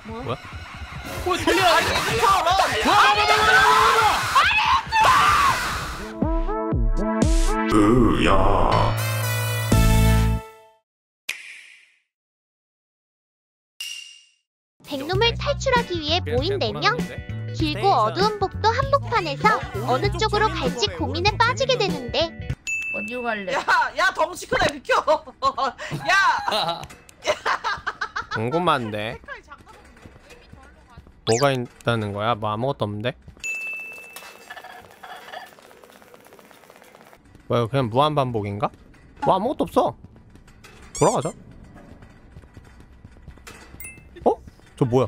뭐야? 뭐 들려? 아니 으야. 백룸을 탈출하기 위해 모인 4명. 길고 어두운 복도 한복판에서 어느 쪽으로 갈지 고민에 빠지게 되는데 어디로 갈래? 야 덩치 크네 비켜. 야. 궁금한데 뭐가 있다는 거야? 뭐 아무것도 없는데? 뭐야 그냥 무한반복인가? 뭐 아무것도 없어. 돌아가자. 어? 저 뭐야?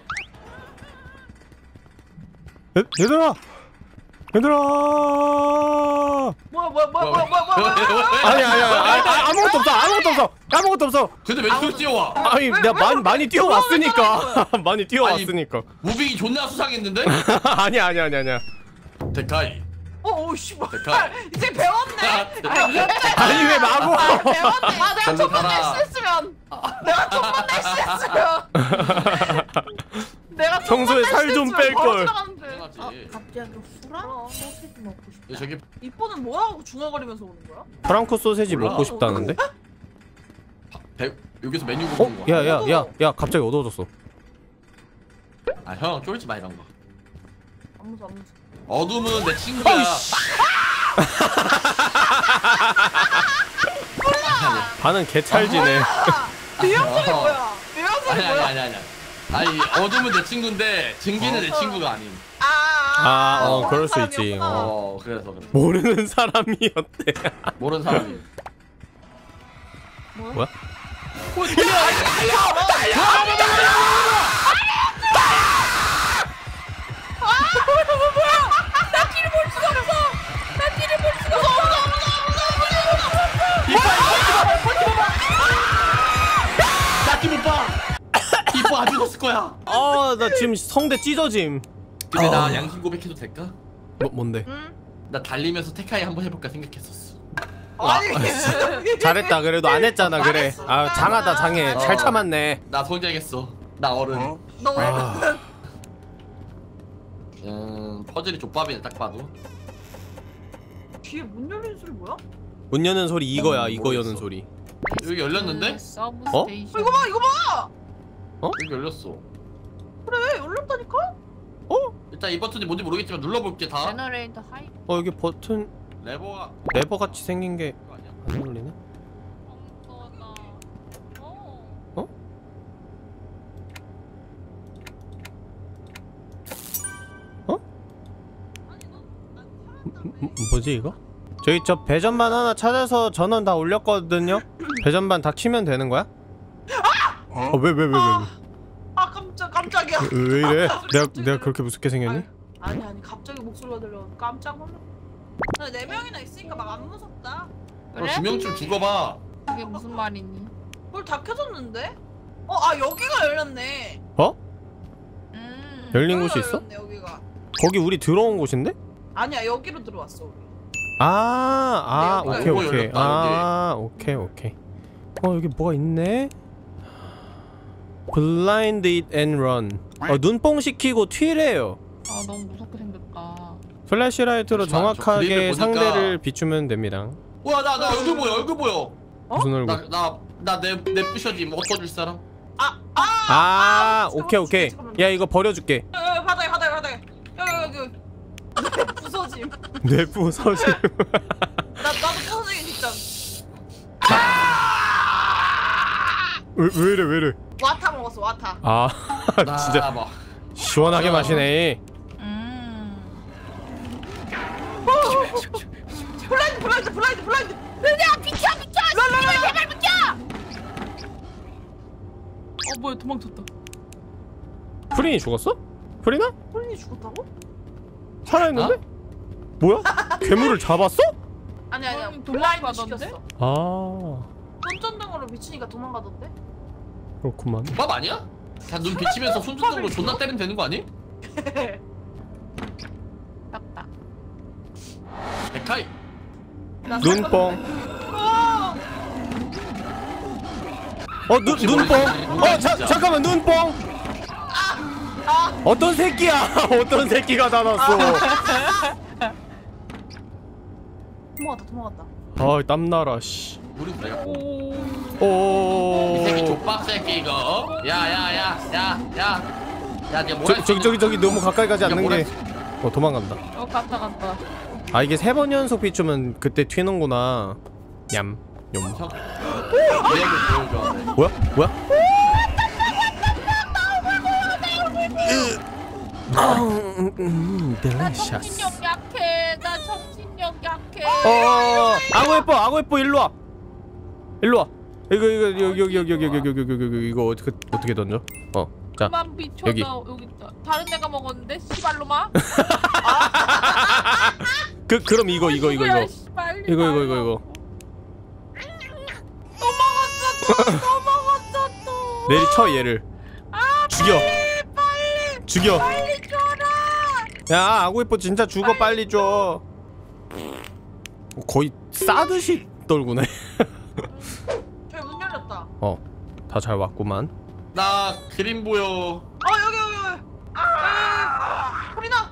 얘들아! 얘들아! 뭐야. 아니 아무것도 없어. 아무것도 없어. 근데 왜 계속 뛰어와? 아니 내가 많이 뛰어왔으니까. 많이 뛰어왔으니까. 무빙이 존나 수상했는데? 아니야. 데카이. 오씨 뭐. 이제 배웠네. 아니 왜 마구? 배웠네. 내가 첫 번째 가라. 했으면. 내가 평소에 살 좀 뺄걸. 갑자기 후라? 소시지 먹고 싶다. 저기 이뻐는 뭐라고 중얼거리면서 오는 거야? 프랑크 소세지 몰라. 먹고 싶다는데? 여기서 메뉴 보는 거야. 야 갑자기 어두워졌어. 아 형 쫄지 마 이런 거. 안 무서워. 어둠은 내 친구야. 반은 개찰지네. 뉘앙스이 뭐야? 뉘앙스이 뭐야? 아니. 아니 어둠은 내 친구인데 증기는 내 친구가 아닌. 그럴 수 있지. 그래서 모르는 사람이었대. 모르는 사람이. 뭐야? 나 길을 볼 수가 없어. 나키 못 봐. 이뻐 안 죽었을 거야. 나 지금 성대 찢어짐. 근데 나 양심 고백해도 될까? 뭔데? 나 달리면서 테카이 한번 해볼까 생각했었어. 아니. 잘했다. 그래도 안 했잖아. 그래. 장하다 장해. 잘 참았네. 나 성장했어. 나 어른. 너 왜? 퍼즐이 족밥이네 딱 봐도. 뒤에 문 열리는 소리 뭐야? 문 여는 소리 이거야. 이거 모르겠어. 여는 소리. 여기 열렸는데? 서브 어? 스테이션. 이거 봐. 여기 열렸어. 그래 열렸다니까? 일단 이 버튼이 뭔지 모르겠지만 눌러볼게 다. 제너레이터 하이. 여기 버튼 레버가 레버 같이 생긴 게 이거 아니야? 안 눌리네? 어? 뭐지 이거? 저기 저 배전반 하나 찾아서 전원 다 올렸거든요? 배전반 다 키면 되는 거야? 왜? 아 깜짝이야. 왜 이래? 내가 그렇게 무섭게 생겼니? 아니 갑자기 목소리가 들려 깜짝 놀라. 근데 4명이나 있으니까 막 안 무섭다. 그래? 2명쯤 죽어봐. 그게 무슨 말이니? 뭘 다 켜졌는데? 여기가 열렸네. 열린 여기가 곳이 있어? 열렸네, 여기가. 거기 우리 들어온 곳인데? 아니야 여기로 들어왔어 우리. 오케이. 열렸다, 오케이. 여기 뭐가 있네? Blind it and run. 눈뽕 시키고 튀래요. 너무 무섭게 생겼다. 플래시라이트로 잠시만, 저 정확하게 그림을 보니까- 상대를 비추면 됩니다. 우와 나 얼굴 보여. 무슨 얼굴? 나내 부셔짐 엎어줄 사람? 오케이. 야 이거 버려줄게. 바닥에. 여기. 부서짐. 내 부서짐. 나도 부서지긴 직전. 왜 이래? 와타 먹었어 와타. 진짜 뭐. 시원하게 마시네. 블라인드. 야 비켜! 제발 비켜! 뭐야 도망쳤다. 프린이 죽었어? 프린아? 폴린이 죽었다고? 살아있는데? 뭐야? 괴물을 잡았어? 아니야 폴린 블라인드 도망가던데? 시켰어. 손전등으로 비치니까 도망가던데? 그렇구만. 밥 아니야? 다 눈 비치면서 손전등으로 존나 때리면 되는 거 아니? 딱딱. 데카이. 눈뽕. 눈뽕. 잠깐만 눈뽕. 어떤 새끼야? 어떤 새끼가 닫았어? 도망갔다 도망갔다. 아 땀나라 씨. 우리 내가 오. 이 새끼 족박 새끼 이거. 야야야야야. 야, 네가 뭐라 저기 너무 가까이 가지 않는 게. 도망간다. 갔다. 아 이게 3번 연속 비추면 그때 튀는구나. 얌. 욤. 뭐야? 나 정신력 약해. 아고 예뻐 일로 와. 이거 어떻게 던져? 자 그만 비춰. 여기. 여기 있다. 다른 애가 먹었는데 씨발로마. 그럼 이거 씨발, 이거 또 먹었어 또. 내리쳐 얘를. 죽여. 빨리 줘라. 야 아고 예뻐 진짜 죽어 빨리 줘. 거의 싸듯이 떨구네. 저기 문 열렸다. 다 잘 왔구만. 나 그림 보여. 여기. 소리나.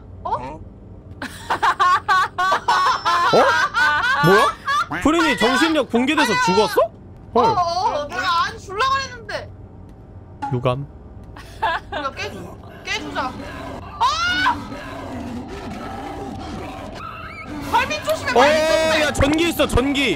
뭐야? 프린이 정신력 붕괴돼서 죽었어? 헐. 내가 안 줄라 그랬는데. 유감. 우리가 깨주자. 발밑 조심해. 발밑 조심해. 야 전기 있어 전기.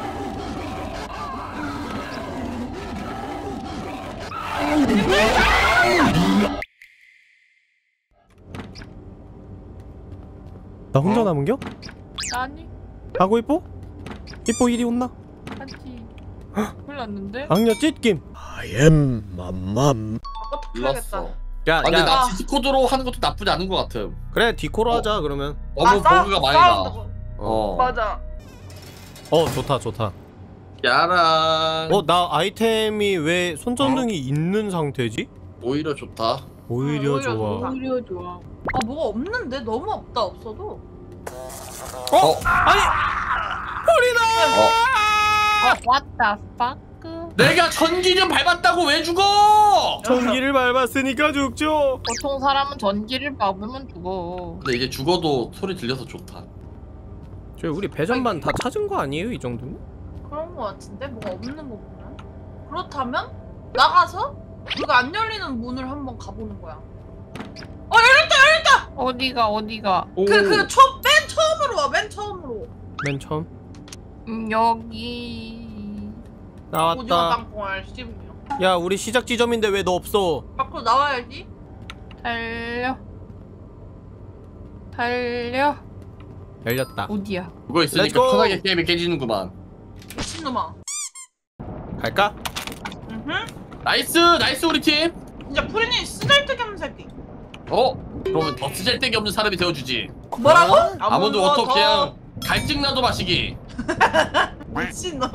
나 혼자 남은겨? 아니 하고 이뻐 이리 온나? 한티. 몰랐는데. 악녀 찢김. 눌렀어. 야, 근데 나 디스코드로 하는 것도 나쁘지 않은 것 같음. 그래 디코로 하자 그러면. 너무 버그가 많이 나. 맞아. 좋다. 야랑. 나 아이템이 왜 손전등이 있는 상태지? 오히려 좋다. 오히려 오히려 좋아. 좋다. 오히려 좋아. 뭐가 없는데? 너무 없다. 없어도. 아니 프리다. What the fuck? 내가 전기 좀 밟았다고 왜 죽어? 전기를 밟았으니까 죽죠. 보통 사람은 전기를 밟으면 죽어. 근데 이제 죽어도 소리 들려서 좋다. 우리 배전반 다 찾은 거 아니에요 이 정도면? 그런 거 같은데? 뭐가 없는 거 보면? 그렇다면 나가서 우리가 안 열리는 문을 한번 가보는 거야. 열렸다! 어디가? 맨 처음으로 와. 맨 처음으로. 맨 처음 여기. 오징어 나왔다. 땅콩알 씹으며. 야 우리 시작 지점인데 왜 너 없어? 밖으로 나와야지. 달려. 열렸다. 어디야? 그거 있으니까 Let's go. 편하게 게임이 깨지는구만. 미친놈아. 갈까? 나이스 우리 팀. 진짜 프리님 쓰잘데기 없는 새끼. 그러면 더 쓰잘데기 없는 사람이 되어주지. 뭐라고? 아몬드 워터 그냥 갈증나도 마시기. 미친놈.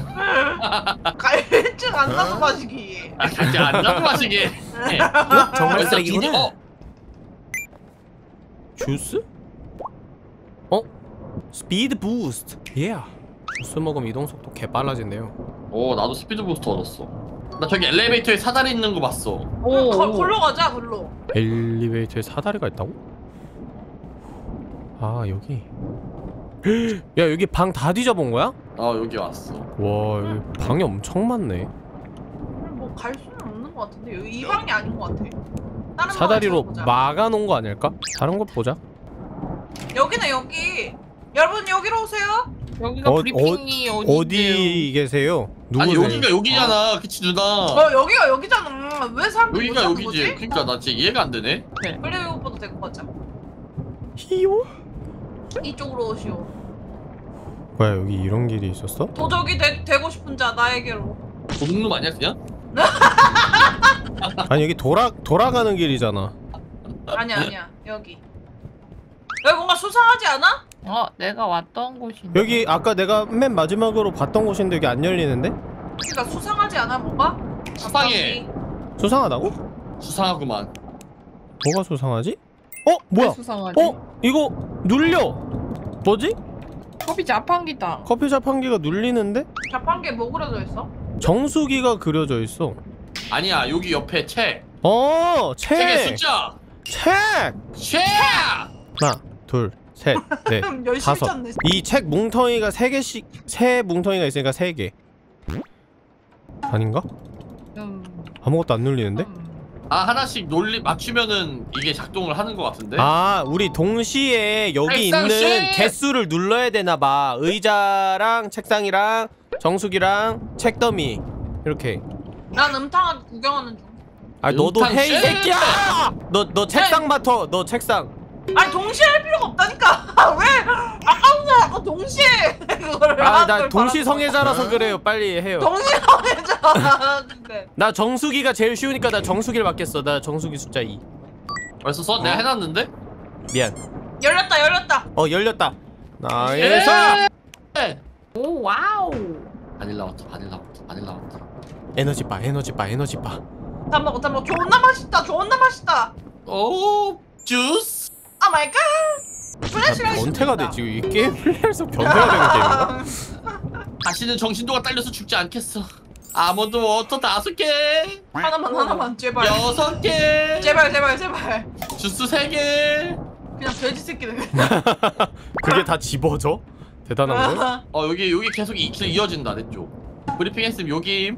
갈증 안 나서 마시기. 갈증 안 나도 마시기. 정말 쓰레기구나. 주스? 스피드 부스트. 주스 먹으면 이동 속도 개 빨라진대요. 나도 스피드 부스터 얻었어. 나 저기 엘리베이터에 사다리 있는 거 봤어. 걸로 가자. 걸로. 엘리베이터에 사다리가 있다고? 아 여기. 야 여기 방 다 뒤져본 거야? 여기 왔어. 와 여기 방이 엄청 많네. 뭐 갈 수는 없는 것 같은데 여기 이 방이 아닌 것 같아. 다른 사다리로 방을 찾아보자. 막아놓은 거 아닐까? 다른 것 보자. 여기네 여기. 여러분 여기로 오세요. 여기가 브리핑이 어디 계세요? 아니 누구세요? 여기가 여기잖아. 그치 누나. 여기가 여기잖아. 왜 사람들이 여기가 못 찾는 여기지. 거지? 그러니까 나 진짜 이해가 안 되네. 빨리 오빠도 데리고 가자. 히요? 이쪽으로 오시오. 뭐야 여기 이런 길이 있었어? 도적이 되고 싶은 자 나에게로. 도둑놈 아니야 그냥? 아니 여기 돌아가는 길이잖아. 아니야 여기. 여기 뭔가 수상하지 않아? 내가 왔던 곳인데. 여기 아까 내가 맨 마지막으로 봤던 곳인데 여기 안 열리는데? 그러니까 수상하지 않아 뭔가? 수상해. 수상하다고? 수상하구만. 뭐가 수상하지? 뭐야? 수상하지? 이거 눌려. 뭐지? 커피 자판기다. 커피 자판기가 눌리는데? 자판기에 뭐 그려져 있어? 정수기가 그려져 있어. 아니야 여기 옆에 책. 책의 책! 숫자. 책! 책. 하나, 둘, 셋, 넷, 열심히 다섯. 쳤네. 이 책 뭉텅이가 3개씩, 세 뭉텅이가 있으니까 3개. 아닌가? 아무것도 안 눌리는데? 아 하나씩 맞추면은 이게 작동을 하는 것 같은데. 아, 우리 동시에 여기 책상 있는 씨! 개수를 눌러야 되나봐. 의자랑 책상이랑 정수기랑 책더미 이렇게. 난 음탕하게 구경하는 중. 아, 너도 음탕 해, 이 씨! 새끼야! 너 책상 맡어. 너 책상. 아니 동시에 할 필요가 없다니까. 왜 아까부터 아까 동시에 그거를 아, 하는 나 걸 동시성애자라서 그래요. 빨리 해요. 동시성애자. 근데 나 정수기가 제일 쉬우니까 나 정수기를 맡겠어. 나 정수기 숫자 2. 벌써 써? 내가 해놨는데? 미안. 열렸다. 열렸다. 예! 나이스. 오 와우. 바닐라 워터. 에너지 바. 다 먹어. 존나 맛있다. 오 주스. 오 마이 갓. 플래시라이트. 변태가 돼 지금 이 게임 플레이에서 변태가 되는 게임인가? 다시는 정신도가 딸려서 죽지 않겠어. 아몬드 워터 5개. 하나만 제발. 6개. 제발. 주스 3개. 그냥 돼지 새끼들. 그게 다 집어져? 대단한 걸? 여기 계속 이어진다 내 쪽. 브리핑 했으면 여기.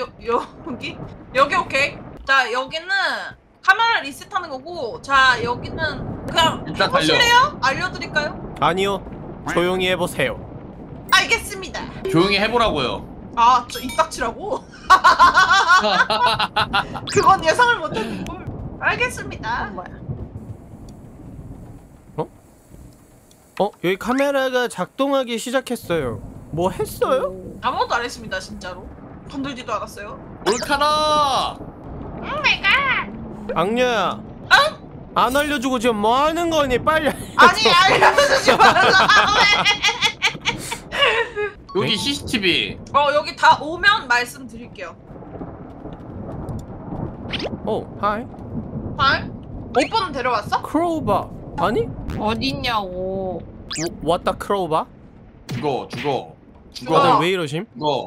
여기 오케이. 자 여기는 카메라 리셋하는 거고, 자 여기는 그냥 일단 해보실래요? 알려드릴까요? 아니요. 조용히 해보세요. 알겠습니다. 조용히 해보라고요. 아, 저 입 닥치라고? 그건 예상을 못했는걸. 알겠습니다. 뭐야? 여기 카메라가 작동하기 시작했어요. 뭐 했어요? 아무것도 안 했습니다, 진짜로. 건들지도 않았어요. 몰카라. 악녀야. 안 알려주고 지금 뭐 하는 거니? 빨리 알려줘. 아니, 알려주지 말라고. 여기 CCTV. 여기 다 오면 말씀드릴게요. 하이. 할? 오빠는 데려왔어? 크로우바. 아니? 어딨냐고. 왔다 크로우바? 죽어. 다들 왜 이러심?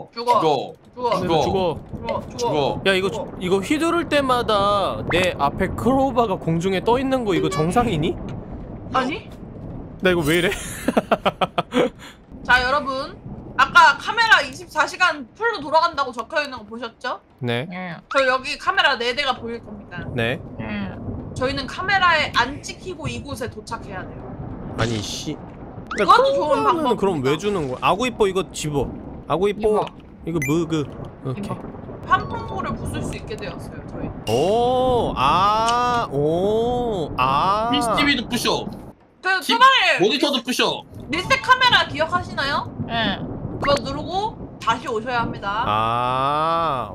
죽어. 야, 이거 휘두를 때마다 내 앞에 크로우바가 공중에 떠 있는 거 이거 정상이니? 아니? 나 이거 왜 이래? 자, 여러분. 아까 카메라 24시간 풀로 돌아간다고 적혀있는 거 보셨죠? 네. 저 여기 카메라 4대가 보일 겁니다. 네. 저희는 카메라에 안 찍히고 이곳에 도착해야 돼요. 아니 씨. 그것도 좋은 방법입니다. 그럼 왜 주는 거야? 아구이뽀 이거 집어. 아구이뽀 이거 뭐그 오케이. 환풍구를 부술 수 있게 되었어요, 저희. CCTV도 부셔. 그 초반에 모니터도 부셔. 리셋 카메라 기억하시나요? 응. 그거 누르고 다시 오셔야 합니다.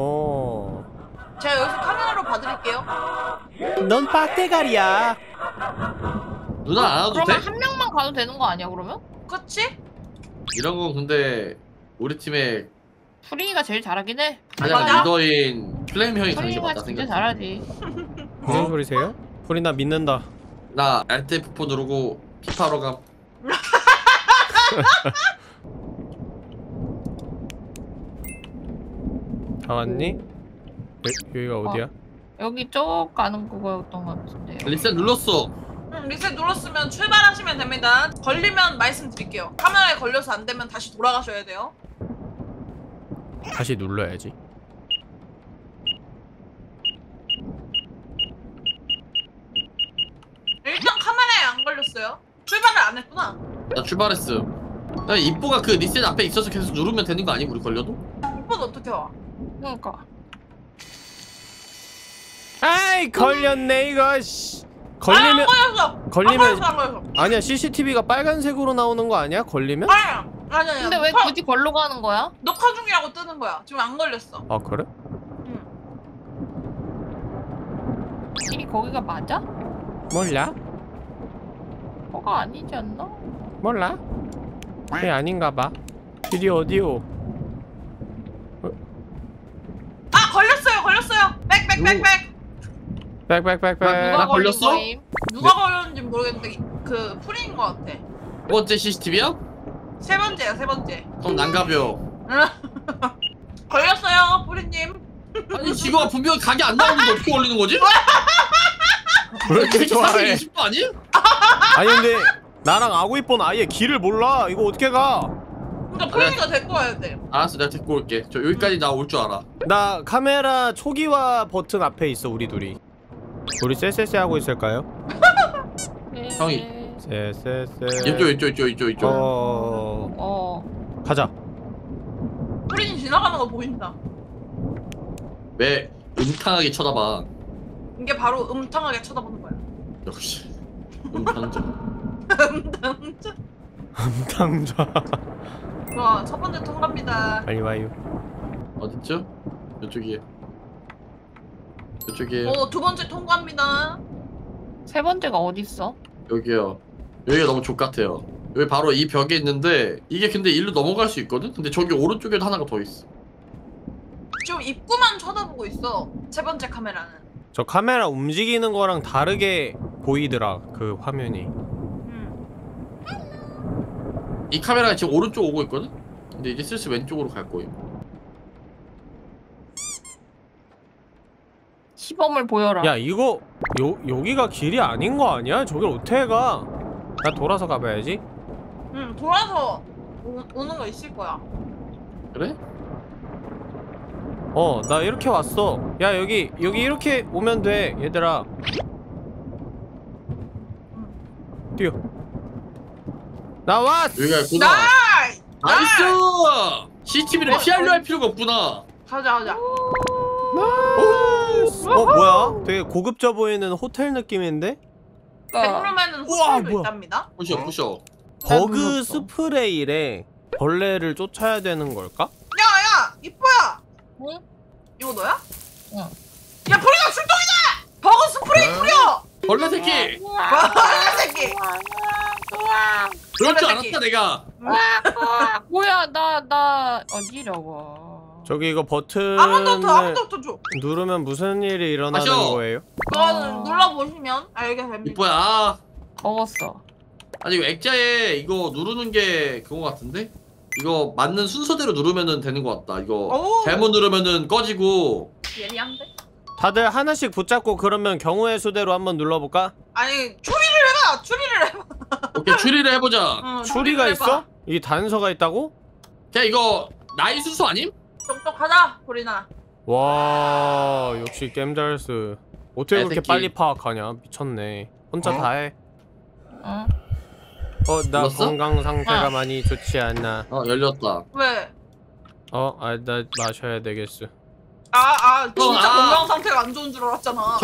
제가 여기서 카메라로 봐드릴게요. 넌 빡대가리야. 누나 안 와도 돼? 그러면 한 명만 가도 되는 거 아니야 그러면? 그치? 이런 건 근데 우리 팀의 프린이가 제일 잘하긴 해. 가장 맞아? 리더인 플레임 형이 가는 게 프린이가 맞다 진짜 생각. 잘하지. 무슨 소리세요? 프리 나 믿는다. 나 Alt 누르고 피파로 가. 다 왔니? 여기가 어디야? 여기 쪽 가는 거였던 것 같은데. 리셋 눌렀어. 리셋 눌렀으면 출발하시면 됩니다. 걸리면 말씀드릴게요. 카메라에 걸려서 안 되면 다시 돌아가셔야 돼요. 다시 눌러야지. 일단 카메라에 안 걸렸어요. 출발을 안 했구나. 나 출발했어. 나 이뽀가 그 리셋 앞에 있어서 계속 누르면 되는 거 아니? 우리 걸려도? 이쁜 어떻게 와? 그러니까. 아이 걸렸네 이거 씨. 안 걸렸어. 걸리면 안 걸렸어. 아니야 CCTV가 빨간색으로 나오는 거 아니야? 걸리면? 아니야. 근데 왜 굳이 걸로 가는 거야? 녹화 중이라고 뜨는 거야. 지금 안 걸렸어. 아 그래? 길이 거기가 맞아? 몰라? 거가 아니지 않나? 몰라? 그게 아닌가 봐. 길이 어디요? 아, 걸렸어요. 백백백백. 백백백백. 나 걸렸어? 거임? 누가 걸렸는지 모르겠는데 그 프리인 것 같아. 두 번째 CCTV야? 세 번째야. 그럼 난가벼. 걸렸어요, 프리님. 아니 지금 분명히 각이 안 나오는데 어떻게 걸리는 거지? 왜 이렇게 좋아해? 20도 아니? 아니 근데 나랑 아구이뽀는 아예 길을 몰라. 이거 어떻게 가? 그러니까 포인트가 데리고 와야 돼. 알았어 내가 데리고 올게. 저 여기까지 나 올 줄 알아. 나 카메라 초기화 버튼 앞에 있어. 우리 둘이. 우리 쎄쎄쎄 하고 있을까요? 형이. 쎄쎄쎄. 이쪽. 가자. 프린 지나가는 거 보인다. 왜 음탕하게 쳐다봐. 이게 바로 음탕하게 쳐다보는 거야. 역시 음탕자. 음탕자. 당자. 좋아, 첫 번째 통과입니다. 빨리 와요. 어딨죠? 이쪽이에요. 이쪽이에요. 오, 두 번째 통과입니다. 세 번째가 어딨어? 여기요. 여기가 너무 족같아요. 여기 바로 이 벽에 있는데 이게 근데 일로 넘어갈 수 있거든? 근데 저기 오른쪽에도 하나가 더 있어. 지금 입구만 쳐다보고 있어. 세 번째 카메라는. 저 카메라 움직이는 거랑 다르게 보이더라. 그 화면이. 이 카메라가 지금 오른쪽 오고 있거든? 근데 이제 슬슬 왼쪽으로 갈 거예요. 시범을 보여라. 야 이거 여기가 길이 아닌 거 아니야? 저길 어떻게 가? 나 돌아서 가봐야지. 돌아서 오는 거 있을 거야. 그래? 나 이렇게 왔어. 야 여기 이렇게 오면 돼. 얘들아 뛰어. 나 왔어. 여기가 있구나. 나이스! CCTV를 피하려 할 필요가 없구나. 가자. 뭐야? 되게 고급져 보이는 호텔 느낌인데? 백룸에는 우와, 호텔도 뭐야. 있답니다. 부셔. 버그 무섭다. 스프레이래. 벌레를 쫓아야 되는 걸까? 야, 이뻐야. 응? 이거 너야? 응. 야, 불이가 출동이다! 버거 스프레이 뿌려! 벌레 새끼! 벌레 새끼! 그럴 줄 벌레 새끼. 알았다 내가. 뭐야 나 어디려고? 저기 이거 버튼을 아무도 줘. 누르면 무슨 일이 일어나는 마셔. 거예요? 그거는 눌러보시면 알게 됩니다. 이뻐야. 먹었어. 아니 이거 액자에 이거 누르는 게 그거 같은데? 이거 맞는 순서대로 누르면은 되는 것 같다. 이거 오. 잘못 누르면은 꺼지고. 예리한데? 다들 하나씩 붙잡고 그러면 경우의 수대로 한번 눌러볼까? 아니, 추리를 해봐! 오케이 추리를 해보자. 응, 추리가 해봐. 있어? 이 단서가 있다고? 야 이거 나이 순서 아님? 똑똑하다, 보리나. 와 역시 겜잘스. 어떻게 그렇게 애새끼. 빨리 파악하냐? 미쳤네. 혼자 어? 다 해. 응? 나 눌렀어? 건강 상태가 어. 많이 좋지 않아. 열렸다. 왜? 나 마셔야 되겠어. 진짜 아. 건강 상태가 안 좋은 줄 알았잖아.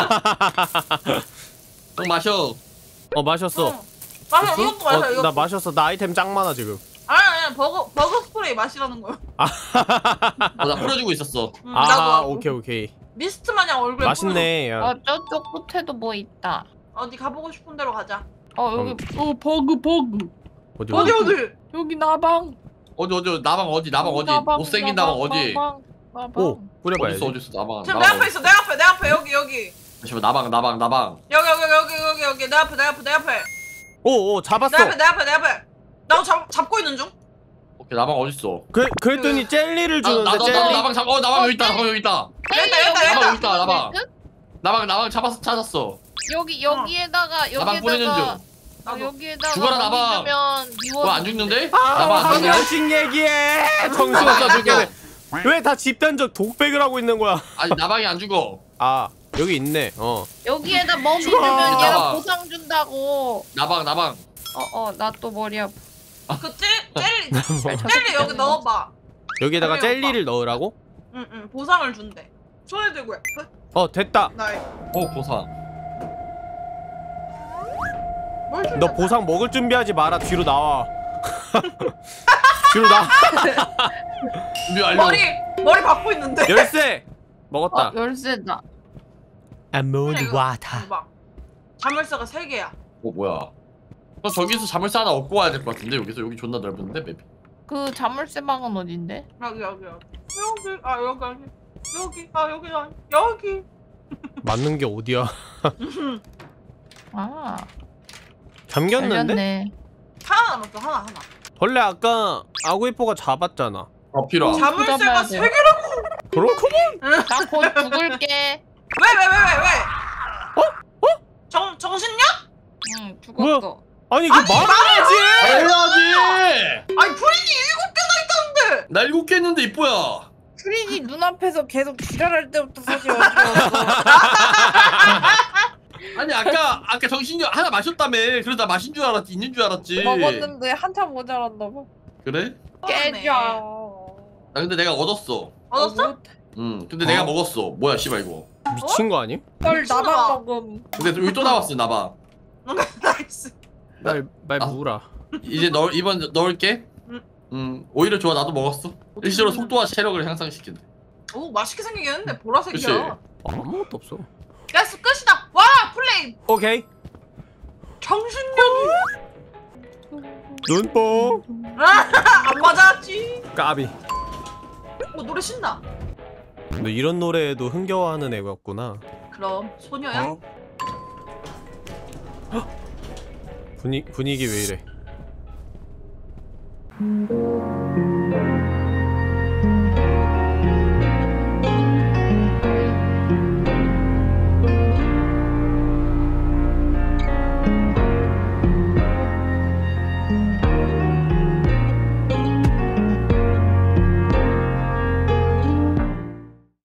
형 마셔. 마셨어. 응. 마셔, 됐어? 이것도 마셔, 이거. 나 마셨어. 나 아이템 짱 많아 지금. 아니, 버거 스프레이 마시라는 거야. 나 뿌려주고 있었어. 나도. 오케이. 미스트 마냥 얼굴에 맛있네. 야. 저쪽 끝에도 뭐 있다. 뿌려. 어디 가보고 싶은 데로 가자. 여기 버그 어디? 어디? 여기 나방. 어디 나방 어디 못생긴 나방 어디? 오 뿌려봐야지. 어딨어 나방. 지금 내 앞에 있어, 내 앞에, 여기. 잠시만 나방. 여기, 내 앞에. 오 잡았어. 내 앞에. 나 잡고 있는 중. 오케이 나방 어딨어? 그랬더니 젤리를 주는데 나도 젤리. 나방 잡아. 나방 여기 있다. 나방 여기 있다. 나방 여기 있다. 나방 찾았어. 여기에다가 나방 뿌리는 중. 여기에다가 죽어라, 나방. 미워. 안 죽는데? 나방 안 죽는데? 방정식 얘기해. 정신없어 죽겠네. 왜 다 집단적 독백을 하고 있는 거야? 아니 나방이 안 죽어. 여기 있네. 여기에다 멍 죽어. 믿으면 얘가 나방. 보상 준다고. 나방. 나 또 머리 아파. 그 젤리 여기 넣어봐. 여기에다가 그래요, 젤리를 넣으라고? 응, 보상을 준대. 손에 들고 해. 됐다. 보상. 뭘 준대? 너 보상 먹을 준비하지 마라. 뒤로 나와. 뒤로 나와. 준비 완료. 머리 받고 있는데. 열쇠 먹었다. 열쇠다. 아몬드 이거 와타. 봐. 자물쇠가 3개야. 뭐야? 너 저기서 자물쇠 하나 얻고 와야 될 것 같은데 여기 존나 넓은데 맵이. 그 자물쇠 방은 어딘데? 여기. 맞는 게 어디야? 잠겼는데? 열렸네. 하나 남았어, 하나. 원래 아까 아구이뽀가 잡았잖아. 필요. 자물쇠가 잡아야 돼. 3개라고. 그렇구먼. 나 곧 죽을게. 왜? 정신력? 응 죽었어. 아니 그 말해야지. 해야지. 아니 프린이 7개나 있다는데. 나 7개 했는데 이뻐야. 프린이 눈앞에서 계속 지랄할 때부터 사실 어지러웠어. 아니 아까 정신력 하나 마셨다며. 그래서 나 마신 줄 알았지. 있는 줄 알았지. 먹었는데 한참 모자랐나 봐. 그래? 깨져. 나 근데 내가 얻었어. 얻었어? 근데 내가 먹었어. 뭐야 씨발 이거. 미친 거 아님? 널 미친놈아. 나만 먹음. 근데 여기 또 나왔어 나봐. 나이스. 말 아. 무라. 이제 이번 넣을게. 오히려 좋아. 나도 먹었어. 일시로 속도와 체력을 향상시킨대. 오 맛있게 생기긴 했는데 보라색이야. 아무것도 없어. 가스 끝이다. 와 플레이. 오케이. 정신력이 눈뽕. 안 맞았지. 까비. 오 노래 신나. 너 이런 노래에도 흥겨워하는 애였구나. 그럼 소녀야? 분위기 왜 이래?